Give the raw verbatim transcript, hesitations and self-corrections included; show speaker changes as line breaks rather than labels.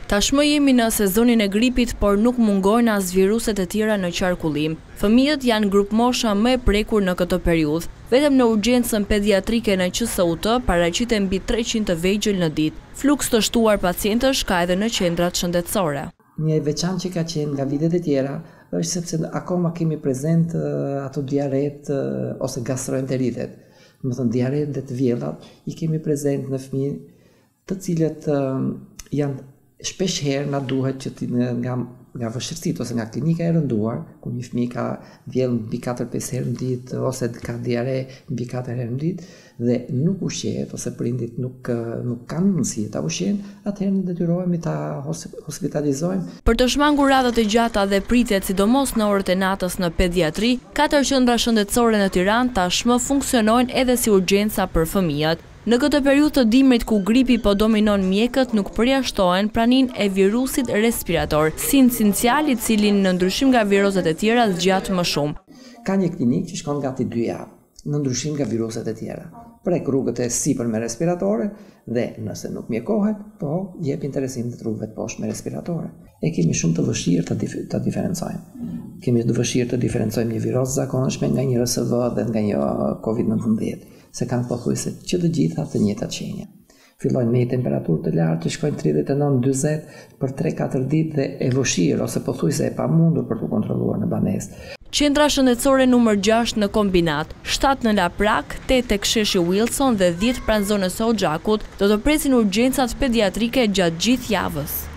Tashmë jemi në sezonin e gripit, por nuk mungojnë as viruset e tjera në qarkullim. Fëmijët janë grup mosha më e prekur në këtë periudhë. Vetëm në urgjencën pediatrike në Q S U T paraqiten mbi treqind të vegjël në ditë. Fluks të shtuar pacientësh ka edhe në qendrat shëndetësore.
Një veçantë që ka qenë nga vitet e tjera është sepse akoma kemi prezent uh, ato diaret uh, ose gastroenteritet. Do të thënë diaret dhe të vjellat i kemi prezent në fëmijë, të cilët uh, janë shpesh herë na duhet që ti nga nga vështirësitë ose nga klinika e rënduar, ku një fëmijë ka vjell mbi katër pesë herë në ditë ose ka diare mbi katër herë në ditë dhe nuk ushqehet ose prindit nuk nuk kanë mundësi ta ushqejnë, atëherë ne detyrohemi ta hospitalizojmë.
Për të shmangur radhët e gjata dhe pritet sidomos në orët e natës në pediatri, katër qendra shëndetësore në Tiranë tashmë funksionojnë edhe si urgjenca për fëmijët. Në këtë periudhë të dimrit ku gripi po dominon mjekët, nuk përjashtohen praninë e virusit respirator, sincial i cili në ndryshim nga viruset e tjera zgjat më shumë.
Ka një klinikë që shkon gati dy javë, në ndryshim nga viruset e tjera. Prek rrugët e sipër me respiratore dhe nëse nuk mjekohet, po jep interesim të rrugëve të poshtë me respiratore. E kemi shumë të vështirë të, dif të diferencojmë. Kemi të vështirë të diferencojmë një virus zakonshme nga një R S V dhe nga një COVID nineteen, se kanë pothuajse që të gjitha të njëjtat shenja. Fillojnë me temperaturë të lartë që shkojnë tridhjetë e nëntë njëzet për tre katër ditë dhe e vështirë ose pothuajse e pamundur për të kontrolluar në banesë.
Qendra shëndetësore numër gjashtë në Kombinat, shtatë në Laprak, tetë tek sheshi Wilson dhe dhjetë pranë zonës së Hoxhakut do të presin urgjencat pediatrike gjatë gjithë javës.